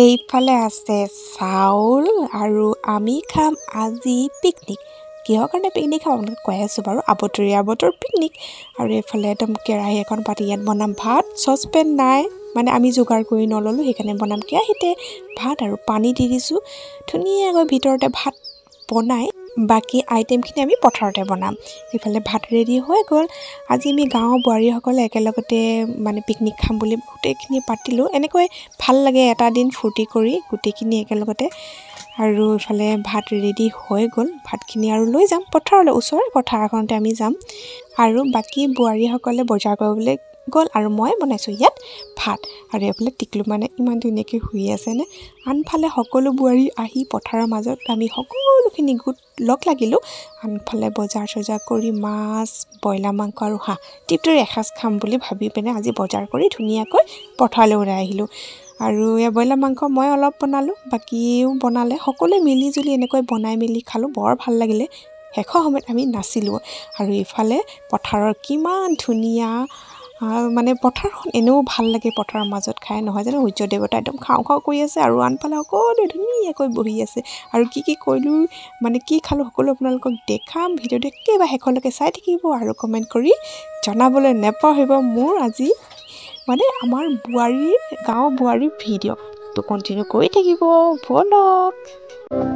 এইফালে আছে চাউল আৰু আমি খাম আজি পিকনিক কিহৰ কাৰণে পিকনিক খাম আপোনাক কৈ আছোঁ বাৰু আবতৰীয়া পিকনিক আৰু এইফালে একদম কেৰাহী এখন পাতি ইয়াত বনাম ভাত চচপেন নাই মানে আমি যোগাৰ কৰি নললোঁ সেইকাৰণে বনাম কেৰাহীতে ভাত আৰু পানী দি দিছোঁ ধুনীয়াকৈ ভিতৰতে ভাত বনাই বাকি আইটেমখিনি আমি পথাৰতে বনাম এইফালে ভাত ৰেডি হৈ গ'ল আজি আমি গাঁৱৰ বোৱাৰীসকলে একেলগতে মানে পিকনিক খাম বুলি গোটেইখিনি পাতিলোঁ এনেকৈ ভাল লাগে এটা দিন ফূৰ্তি কৰি গোটেইখিনি একেলগতে আৰু ইফালে ভাত ৰেডি হৈ গ'ল ভাতখিনি আৰু লৈ যাম পথাৰলৈ ওচৰৰ পথাৰ এখনতে আমি যাম আৰু বাকি বোৱাৰীসকলে বজাৰ কৰিবলৈ গ'ল আৰু মই বনাইছোঁ ইয়াত ভাত আৰু এইফালে টিকলু মানে ইমান ধুনীয়াকৈ শুই আছেনে আনফালে সকলো বোৱাৰী আহি পথাৰৰ মাজত আমি সকলোখিনি গোট লগ লাগিলোঁ আনফালে বজাৰ চজাৰ কৰি মাছ ব্ৰইলাৰ মাংস আৰু হাঁহ টিপটোৰ এসাঁজ খাম বুলি ভাবি পিনে আজি বজাৰ কৰি ধুনীয়াকৈ পথাৰলৈ ওলাই আহিলোঁ আৰু এই ব্ৰইলাৰ মাংস মই অলপ বনালোঁ বাকিও বনালে সকলোৱে মিলিজুলি এনেকৈ বনাই মেলি খালোঁ বৰ ভাল লাগিলে শেষৰ সময়ত আমি নাচিলোঁ আৰু ইফালে পথাৰৰ কিমান ধুনীয়া মানে পথাৰখন এনেও ভাল লাগে পথাৰৰ মাজত খাই নহয় জানো সূৰ্য দেৱতা একদম খাওঁ খাওঁ কৰি আছে আৰু আনফালে সকলোৱে ধুনীয়াকৈ বহি আছে আৰু কি কৰিলোঁ মানে কি খালোঁ সকলো আপোনালোকক দেখাম ভিডিঅ'টো একেবাৰে শেষলৈকে চাই থাকিব আৰু কমেণ্ট কৰি জনাবলৈ নেপাহৰিব মোৰ আজি মানে আমাৰ গাঁৱৰ বোৱাৰীৰ ভিডিঅ'টো কণ্টিনিউ কৰি থাকিব বলক